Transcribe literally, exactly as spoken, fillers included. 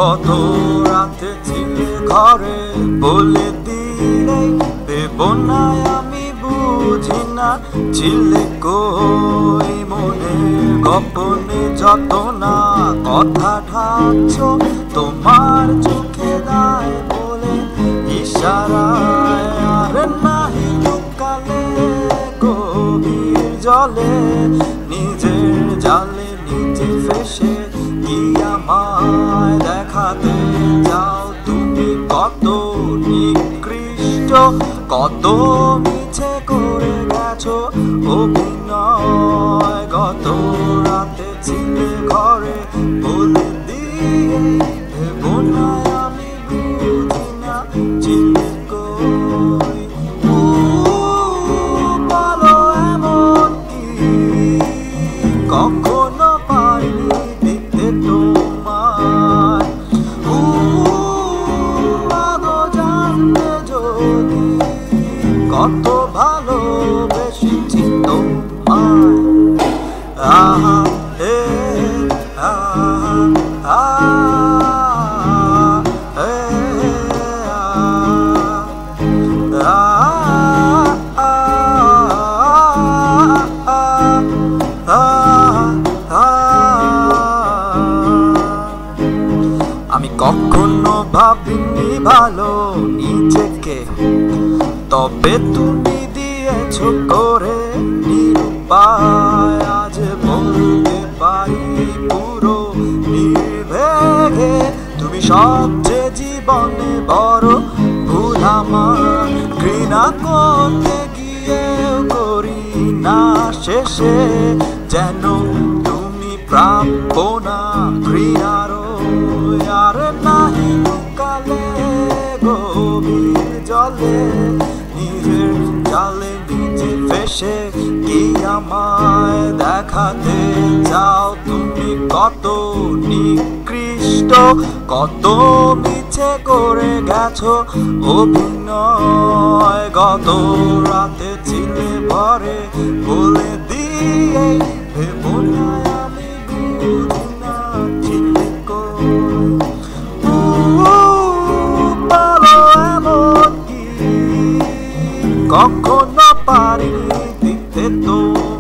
কত রাতে ছিলে ঘরে বলে দিলে দেব না আমি বুঝি না ছিলে কই মনে গোপনে যত না কথা ঢাকছ তোমার চোখে দায় বলে ইশারায় আর নাহি লুকালে গভীর জলে নিজের জালে নিজে ফেসে কি আমায় দেখাতে যাও তুমি কত নিকৃষ্ট কত মিছে করে গেছো অভিনয় গত রাতে ছিলে ঘরে বলে দিয়ে ভেবো না আমি বুঝি না ছিলে কই বলো এমন কি কখনো পাইনি দিতে তোমার আদো জানতে যদি কত ভালোবেসেছি তোমায় আহা এ আহা আহা এ আমি কখনো ভাবিনি ভালো নিজেকে তবে তুমি দিয়েছো করে নিরুপায় আজ বলতে পারি পুরো নির্ভেগে তুমি সবচেয়ে জীবনে বড় ভুল আমার ঘৃণা করতে গিয়েও করি না শেষে যেন তুমি প্রাপ্য না ঘৃণারও আর নাহি লুকালে গভীর জলে নিজের জালে নিজে ফেসে কি আমায় দেখাতে চাও তুমি কত নিকৃষ্ট কত মিছে করে গেছো অভিনয় গত রাতে ছিলে ভরে বলে দিয়ে ভেবো না আমি বুঝি না ছিলে বলো এমন কি কখনো পারিনি দিতে তো